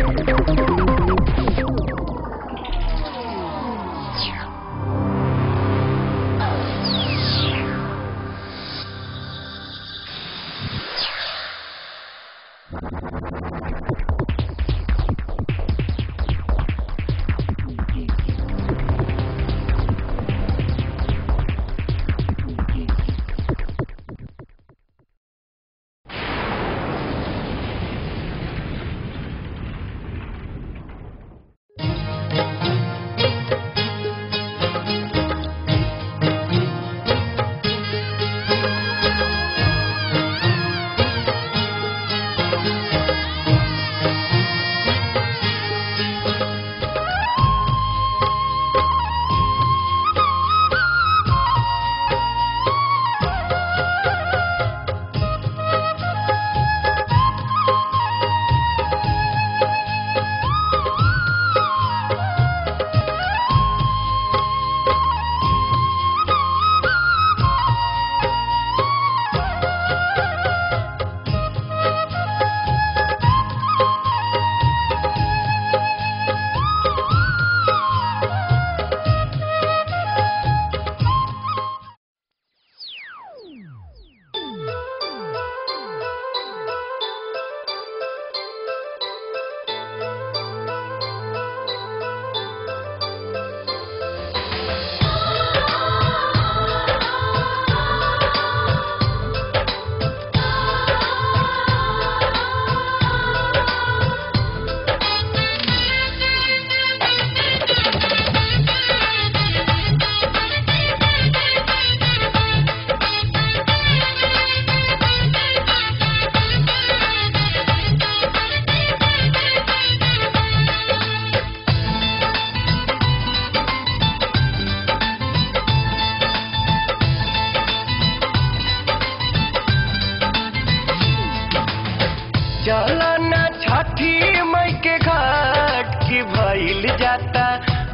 चलना छठी मई के घाट की भइल जाता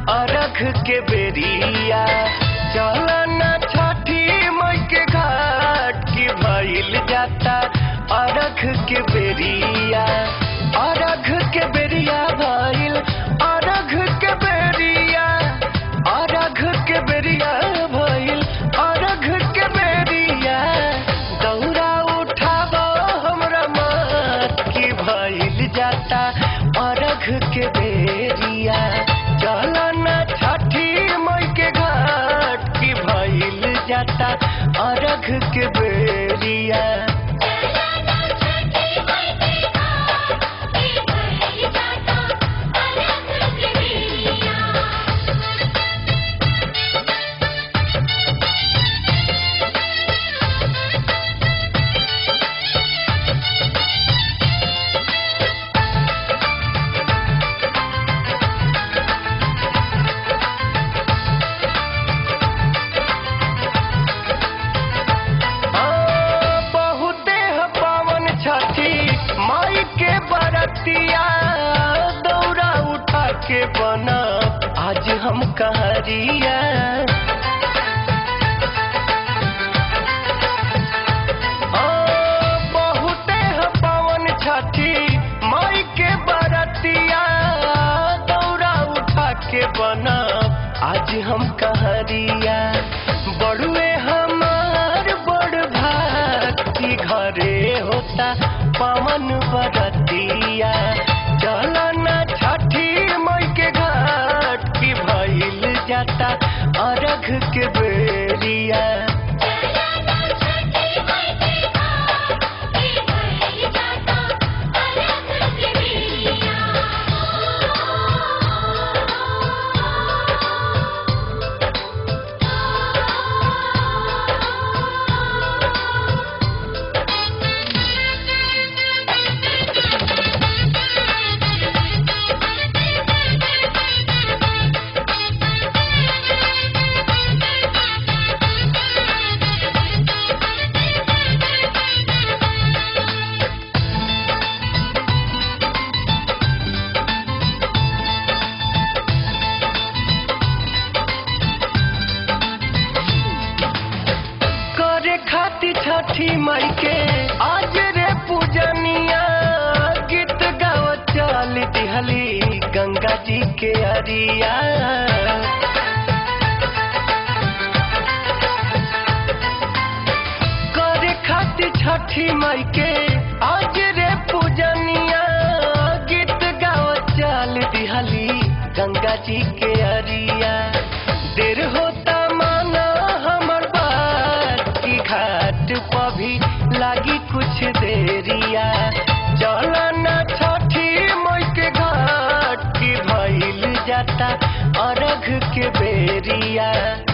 अरख के बेरिया। चलना छठी मई के घाट की भइल जाता अरख के बेरिया। अरख के बेरिया भइल अरख के बेरिया। अरख के बेरिया भइल अरख के बेरिया। दौरा उठाबो हमरा मात की भइल जाता अरख के बेरिया। चलना छठी मई के घाट की भइल जाता अरख के बेरिया। दौरा उठा के बना आज हम कहरिया। बहुते पावन छठी माई के बरतिया। दौरा उठा के बना आज हम कहरिया। बड़ुए हमार बड़ भक्ति घरे होता पावन बरतिया। चलना छठी मई के घाट की भइल जाता अरघ के बेरिया। दिहली गंगा जी के अरिया। करे खातिर छठी माई के आज रे पूजनिया, गीत गाओ चाल दिहली गंगा जी के अरिया। देर होता माना हमर बात की घाट पर भी लागी कुछ देरिया। चलना छठी माई के घाट की भइल जाता अर्घ के बेरिया।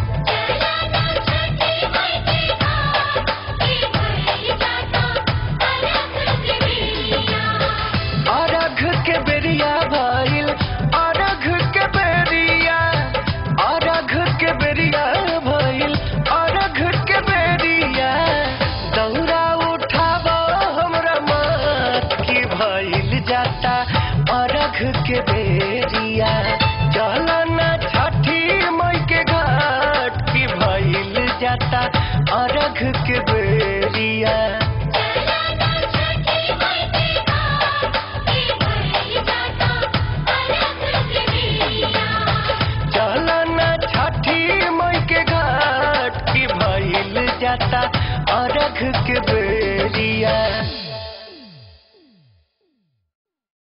अर्घ के बेरिया भइल, अर्घ के बेरिया, अर्घ के बेरिया भइल, अर्घ के बेरिया। दौरा उठावा हमरा मात की भइल जाता अर्घ के बेरिया। चलना छठी माई के घाट की भइल जाता अर्घ के बेरिया। चलना छठी माई के घाट की भइल जाता अर्घ के